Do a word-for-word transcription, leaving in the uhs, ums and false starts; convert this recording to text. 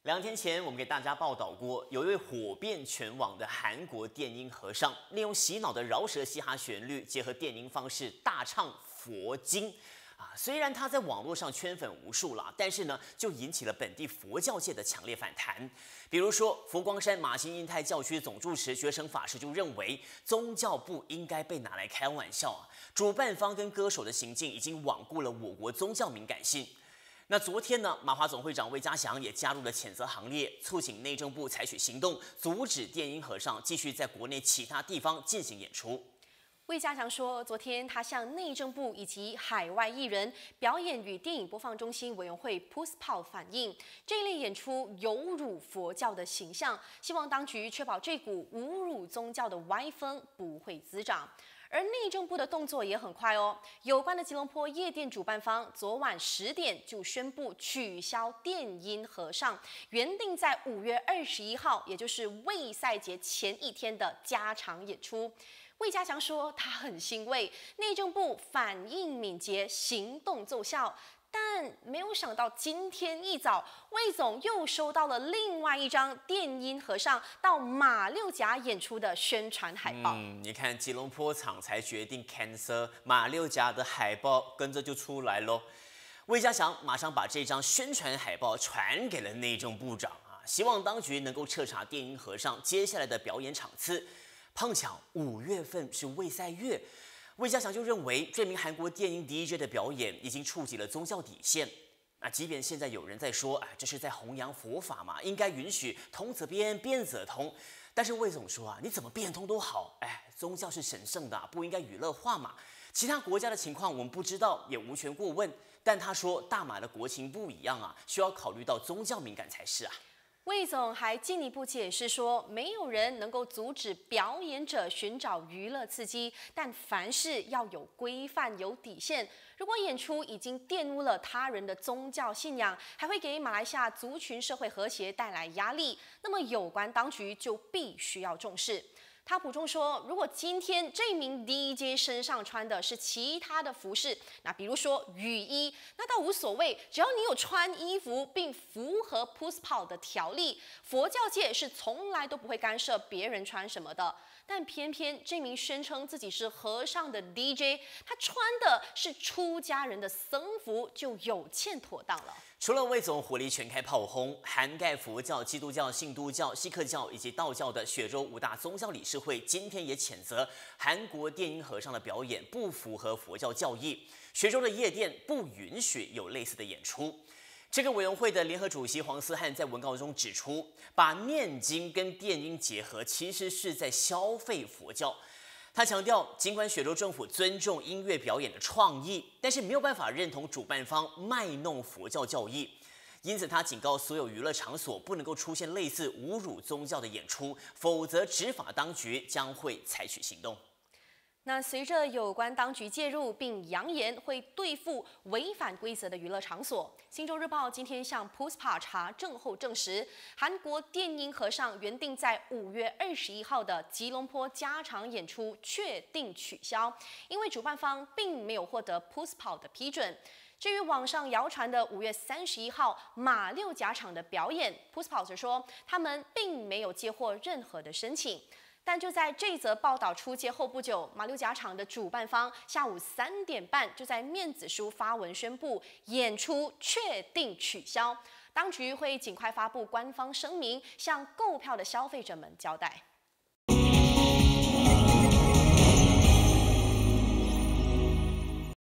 两天前，我们给大家报道过，有一位火遍全网的韩国电音和尚，利用洗脑的饶舌嘻哈旋律，结合电音方式大唱佛经。啊，虽然他在网络上圈粉无数啦，但是呢，就引起了本地佛教界的强烈反弹。比如说，佛光山马新印太教区总住持觉诚法师就认为，宗教不应该被拿来开玩笑啊。主办方跟歌手的行径已经罔顾了我国宗教敏感性。那昨天呢，马华总会长魏家祥也加入了谴责行列，促请内政部采取行动，阻止电音和尚继续在国内其他地方进行演出。 魏家祥说，昨天他向内政部以及海外艺人表演与电影播放中心委员会 P U S P A 反映，这一类演出有辱佛教的形象，希望当局确保这股侮辱宗教的歪风不会滋长。而内政部的动作也很快哦，有关的吉隆坡夜店主办方昨晚十点就宣布取消电音和尚原定在五月二十一号，也就是卫赛节前一天的加场演出。魏家祥说，他很欣慰，内政部反应敏捷，行动奏效。但没有想到，今天一早，魏总又收到了另外一张电音和尚到马六甲演出的宣传海报。 嗯，你看吉隆坡厂才决定 cancel， 马六甲的海报跟着就出来咯。魏家祥马上把这张宣传海报传给了内政部长啊，希望当局能够彻查电音和尚接下来的表演场次。碰巧五月份是卫赛月。魏家祥就认为，这名韩国电音 D J 的表演已经触及了宗教底线。那即便现在有人在说，哎，这是在弘扬佛法嘛，应该允许通则变，变则通。但是魏总说啊，你怎么变通都好，哎，宗教是神圣的，不应该娱乐化嘛。其他国家的情况我们不知道，也无权过问。但他说，大马的国情不一样啊，需要考虑到宗教敏感才是啊。 魏总还进一步解释说，没有人能够阻止表演者寻找娱乐刺激，但凡事要有规范、有底线。如果演出已经玷污了他人的宗教信仰，还会给马来西亚族群社会和谐带来压力，那么有关当局就必须要重视。他补充说，如果今天这名 D J 身上穿的是其他的服饰，那比如说雨衣，那倒无所谓，只要你有穿衣服并符合 P U S P A 的条例，佛教界是从来都不会干涉别人穿什么的。但偏偏这名宣称自己是和尚的 D J， 他穿的是出家人的僧服，就有欠妥当了。 除了魏总火力全开炮轰，涵盖佛教、基督教、信都教、锡克教以及道教的雪州五大宗教理事会今天也谴责韩国电音和尚的表演不符合佛教教义，雪州的夜店不允许有类似的演出。这个委员会的联合主席黄思翰在文告中指出，把念经跟电音结合，其实是在消费佛教。他强调，尽管雪州政府尊重音乐表演的创意，但是没有办法认同主办方卖弄佛教教义。因此，他警告所有娱乐场所不能够出现类似侮辱宗教的演出，否则执法当局将会采取行动。 那随着有关当局介入，并扬言会对付违反规则的娱乐场所，《新洲日报》今天向 P U S P A 查证后证实，韩国电音和尚原定在五月二十一号的吉隆坡加场演出确定取消，因为主办方并没有获得 P U S P A 的批准。至于网上谣传的五月三十一号马六甲场的表演 ，P U S P A 则说他们并没有接获任何的申请。但就在这则报道出街后不久，马六甲场的主办方下午三点半就在面子书发文宣布演出确定取消，当局会尽快发布官方声明，向购票的消费者们交代。